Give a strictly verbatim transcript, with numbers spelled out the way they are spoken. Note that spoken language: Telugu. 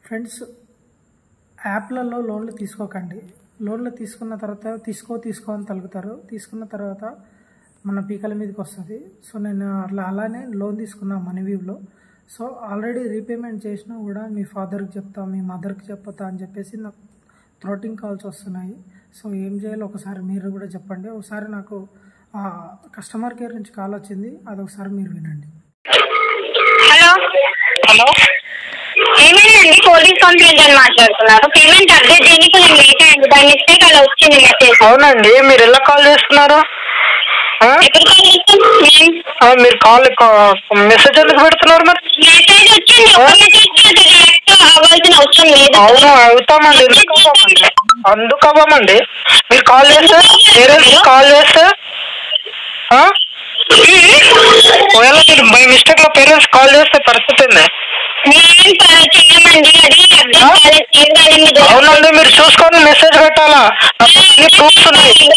ఫ్రెండ్స్, యాప్లలో లోన్లు తీసుకోకండి. లోన్లు తీసుకున్న తర్వాత తీసుకో తీసుకో అని తలుగుతారు. తీసుకున్న తర్వాత మన పీకల మీదకి వస్తుంది. సో నేను అట్లా అలానే లోన్ తీసుకున్నా మనీవీవ్లో. సో ఆల్రెడీ రీపేమెంట్ చేసినా కూడా మీ ఫాదర్కి చెప్తా, మీ మదర్కి చెప్తా అని చెప్పేసి నాకు థ్రోటింగ్ కాల్స్ వస్తున్నాయి. సో ఏం చేయాలో ఒకసారి మీరు కూడా చెప్పండి. ఒకసారి నాకు కస్టమర్ కేర్ నుంచి కాల్ వచ్చింది, అదొకసారి మీరు వినండి. హలో హలో ఏమైందండి? పోలీస్ కంప్లైంట్ అని మాట్లాడుతున్నారు. పేమెంట్ అప్డేట్ చేయడానికి నేను లేట్ అయింది, దాని మిస్టేక్ అలా వచ్చింది మెసేజ్. అవునండి, మీరు ఎలా కాల్ చేస్తున్నారు? ఎప్పుడు కాల్ చేస్తాం? మీరు కాల్ మెసేజ్ ఎందుకు పెడుతున్నారు? మరి మెసేజ్ వచ్చింది, ఒక మెసేజ్ రియాక్ట్ అవ్వాల్సిన అవసరం లేదు. అవును అవుతామండి, ఎందుకు అవ్వమండి అందుకు అవ్వమండి మీరు కాల్ చేస్తే పేరెంట్స్ కాల్ చేస్తే ఒకవేళ మీరు బై మిస్టేక్ లో పేరెంట్స్ కాల్ చేస్తే పరిస్థితి ఏంది? చేయమండి, అది అవునండి, మీరు చూసుకొని మెసేజ్ పెట్టాలా. ప్రూఫ్స్ ఉన్నాయి.